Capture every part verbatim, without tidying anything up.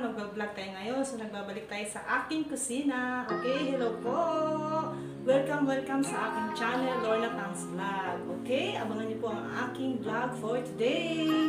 Mag-vlog tayo ngayon. So, nagbabalik tayo sa aking kusina. Okay, hello po! Welcome, welcome sa aking channel, Lorna Tang's Vlog. Okay, abangan niyo po ang aking vlog for today.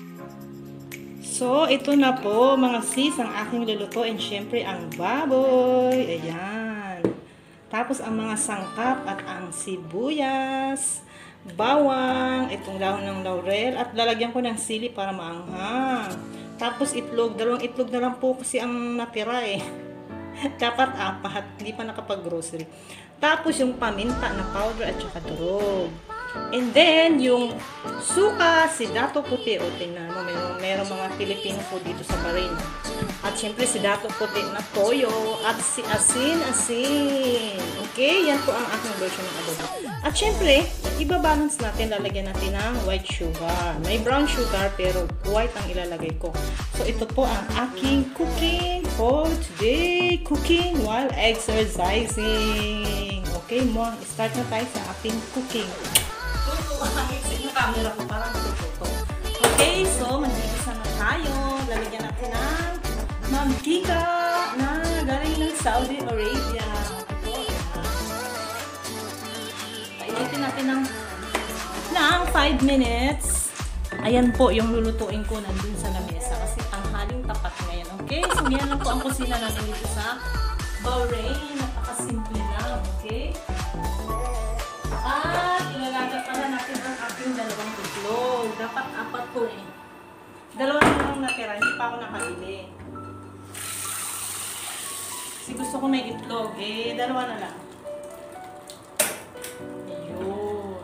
So, ito na po mga sis, ang aking lulutuin. Siyempre, ang baboy. Ayan. Tapos, ang mga sangkap at ang sibuyas, bawang, itong dahon ng laurel, at lalagyan ko ng sili para maanghang. Tapos itlog, dalawang itlog na lang po kasi ang natira eh. Dapat apat, hindi pa nakapag-grocery. Tapos yung paminta na powder at saka durog. And then, yung suka, si Dato Puti. O, tingnan mo, meron, meron mga Filipino food dito sa Bahrain. At syempre, si Dato Puti na toyo. At si Asin, Asin. Okay, yan po ang aking version ng adobo. At syempre, ibabalance natin, lalagyan natin ng white sugar. May brown sugar, pero white ang ilalagay ko. So, ito po ang aking cooking for today. Cooking while exercising. Okay, mo, start na tayo sa ating cooking. Hangit yung camera ko parang tututo. Okay, so mag-igisa na tayo. Lalagyan natin ng mantika na galing ng Saudi Arabia. Painitin natin ng ng five minutes. Ayan po yung lulutuin ko nandun sa lamesa kasi tanghaling tapat ngayon. Okay, so yan lang po ang kusina natin dito sa Bahrain. Napakasimple lang. Okay. At ilalagay pala natin ang aking dalawang itlog. Dapat apat po eh. Dalawa na lang natira, hindi pa ako nakabili. Kasi gusto ko may itlog eh, dalawa na lang. Ayun.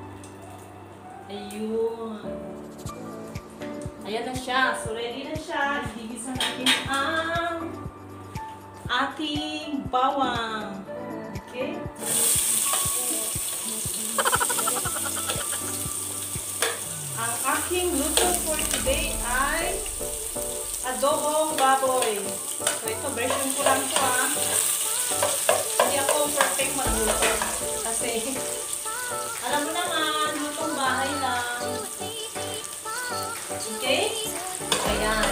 Ayun. Ayan na siya. So ready na siya. Igigisa natin ang ating bawang. Okay? Ang aking luto for today ay adobong baboy. So ito, version ko lang ito ha. Hindi ako perfect magluto. Kasi, alam mo naman, lutong bahay lang. Okay? Ayan.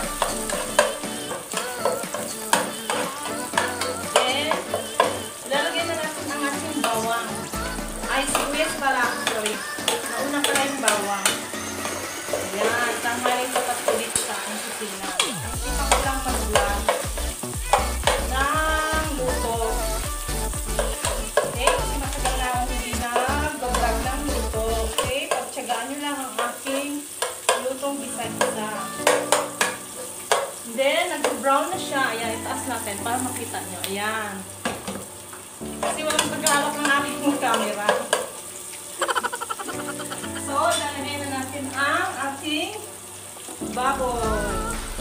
Then, lalagyan na natin ang ating bawang. Ay, sibuyas pala. Sorry. Nauna pala yung bawang. Ayan, tanghalin ko kasi dito sa aking kusina. Ang isa ko lang pag-vlog ng luto. Okay, kasi matagal na akong hindi nag-vlog ng luto. Okay, pagtsagaan nyo lang ang aking lutong isa-isa. Then, nag-brown na siya. Ayan, itaas natin para makita nyo. Ayan. Kasi walang pagkahawak ng aking camera. So, lalagay na natin ang ating baboy.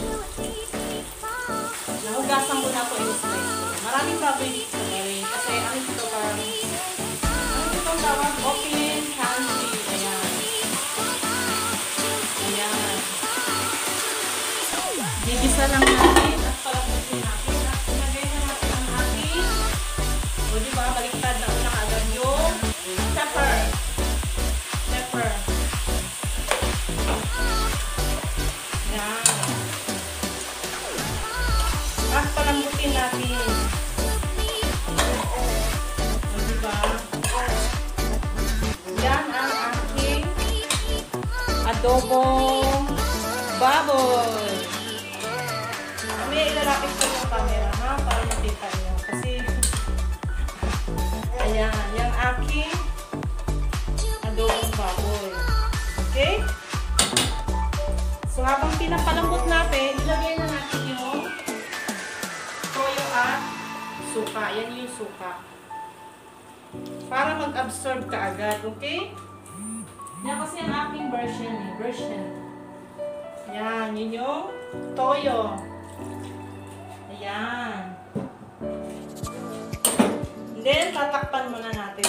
Nahugasan ko na po yung slice. Maraming baboy dito ngayon. Kasi ano ito parang ano ito tawag? Open country. Ayan. Ayan. Gigisa lang natin at palamutin natin. At sinagay na natin ang ating o diba, baliktad na una agad yung pepper. Pepper. Yan. At palambutin natin. O diba? Yan ang aking adobong baboy. May ilalapit ko yung camera ha, para makita nyo. Kasi ayan, yung aking adobong baboy. Okay? So, habang pinapalambot natin, ilagay na natin yung toyo at suka. Yan yung suka. Para mag-absorb ka agad. Okay? Yan kasi ang aking version eh. Version. Yan, yun yung toyo. Ayan. And then, tatakpan muna natin.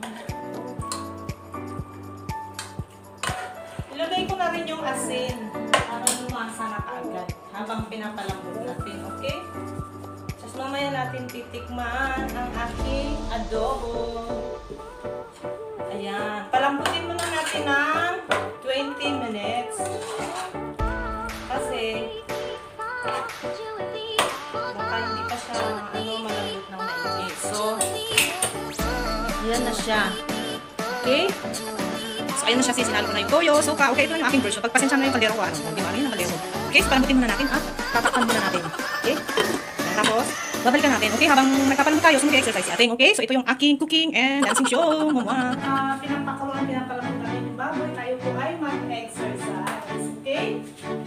Ilagay ko na rin yung asin para lumasa na kaagad habang pinapalambot natin, okay? Tapos mamaya natin titikman ang aking adobo. Ayan. Palambutin muna natin ng twenty minutes. Kasi siya. Okay? So, ayun na siya, sis. Sinalo ko na yung toyo, suka. Okay, ito na yung aking version. Pagpasensya na yung kaldero ko. Ano? Hindi ba? Ayun ang kaldero. Okay, so palambutin muna natin. Ah, tatakpan muna natin. Okay? Tapos, babalikan natin. Okay, habang nagpapalambot tayo, so mag-exercise si ating. Okay, so ito yung aking cooking and dancing show. Mama. Uh, pinapakuluan, pinapalambot natin yung baboy. Tayo po ay mag-exercise. Okay?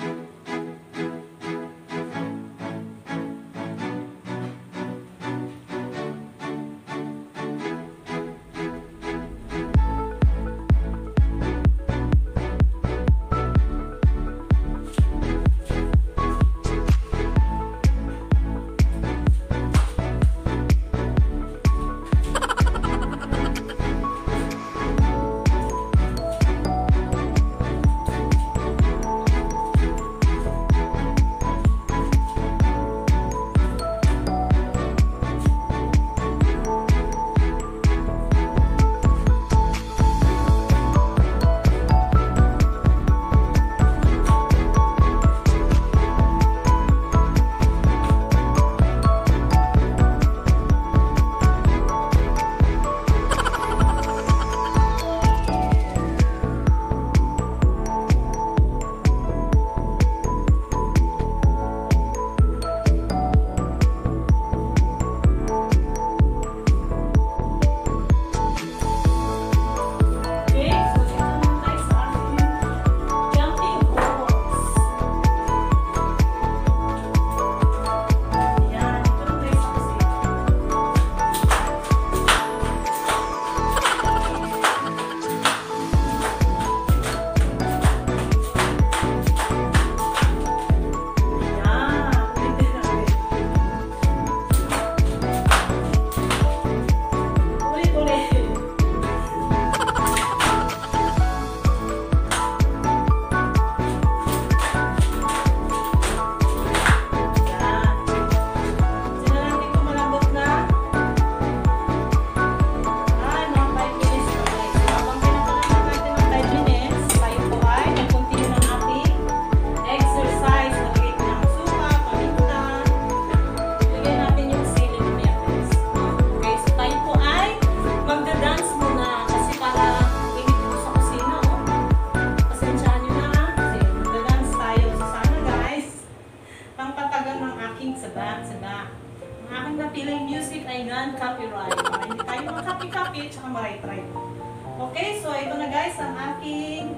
Copyright. Para hindi tayo mga copy-copy at saka maray-try. Okay, so ito na guys ang aking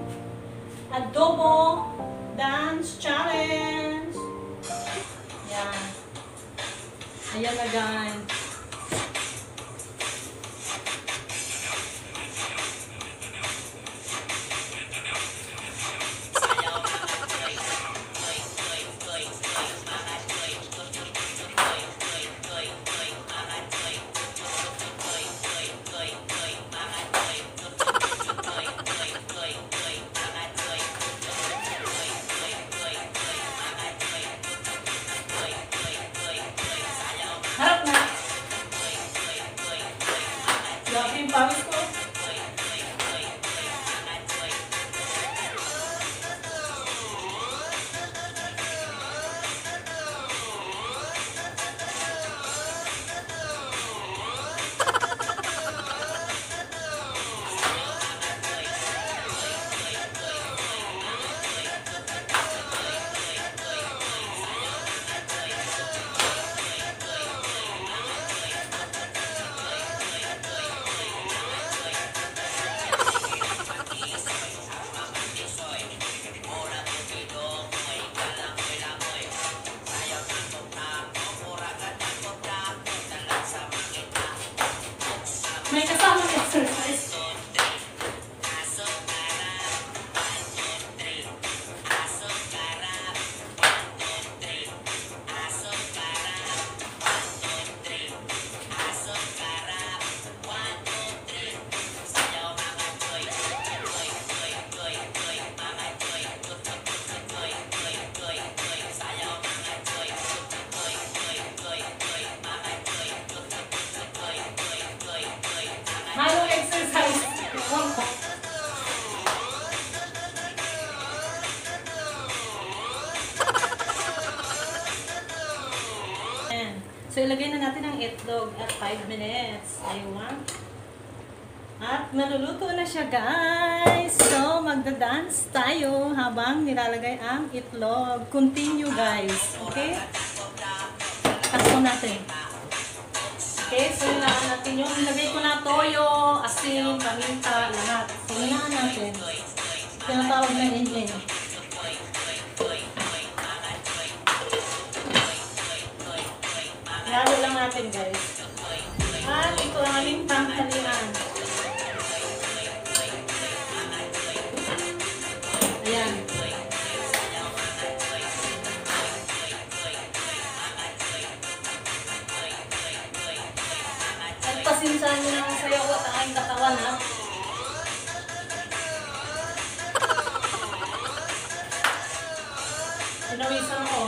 adobo dance challenge. Yan. Ayan na guys. Grabe yung pawis ko. May kasamang exercise. Halong exercise. So, ilagay na natin ang itlog at five minutes. Ayun. At naluluto na siya, guys. So, magda-dance tayo habang nilalagay ang itlog. Continue, guys. Okay? Takbo natin. Okay, so hinaan natin yung nilagay ko na toyo, asin, paminta, lahat. So, hinaan natin. Tinatawag na engine. Ihalo lang natin, guys. At ito ang aming tanghalian. Ayan. At pasinsahan nyo na ang sayaw at ang aking katawan, ha? Pinawisan ko.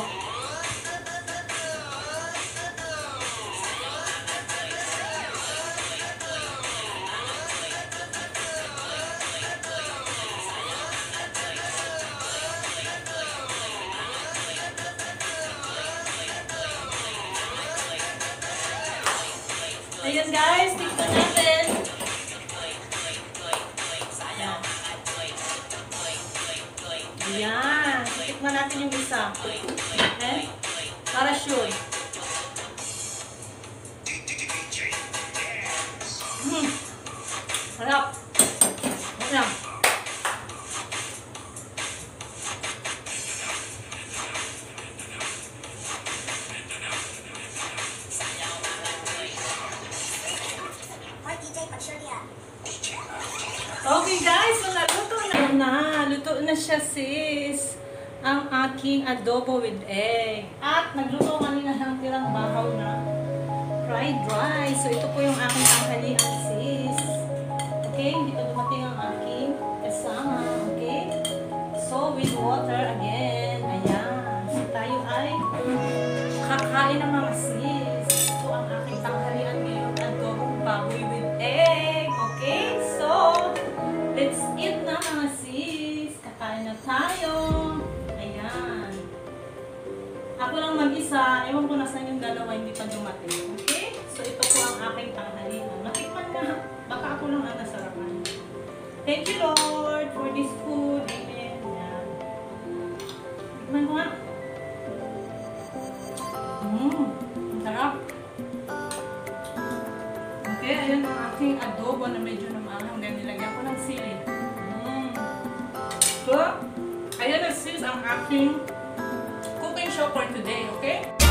Ayan, guys, tikman natin. Ayan. Ayan. Tikman natin yung isa. Okay? Para sure. Hmm. Sarap. Ayan. Okay, guys, so naluto na na. Luto na siya, sis. Ang aking adobo with egg. At nagluto kanina ng tirang bahaw na fried rice. So ito po yung aking tanghalian, sis. Okay, hindi pa dumating ang aking kasama. Okay? So with water again. Ayan. So tayo ay kakain ng mga sis. Ito ang aking tanghalian ngayon. Adobo baboy with egg. Okay? So, let's eat na mga sis. Kakain na tayo. Ayan. Ako lang mag-isa. Ewan ko nasan yung dalawa hindi pa dumating. Okay? So, ito po ang aking tanghalian. Natikman na. Baka ako lang ang nasarapan. Thank you, Lord, for this food. Amen. Ayan. Tikman ko nga. Mmm. Ang sarap. Okay, ayan ang aking adobo na medyo namahang. Then nilagyan ko ng sili. Mm. So, ayan na sis ang aking cooking show for today, okay?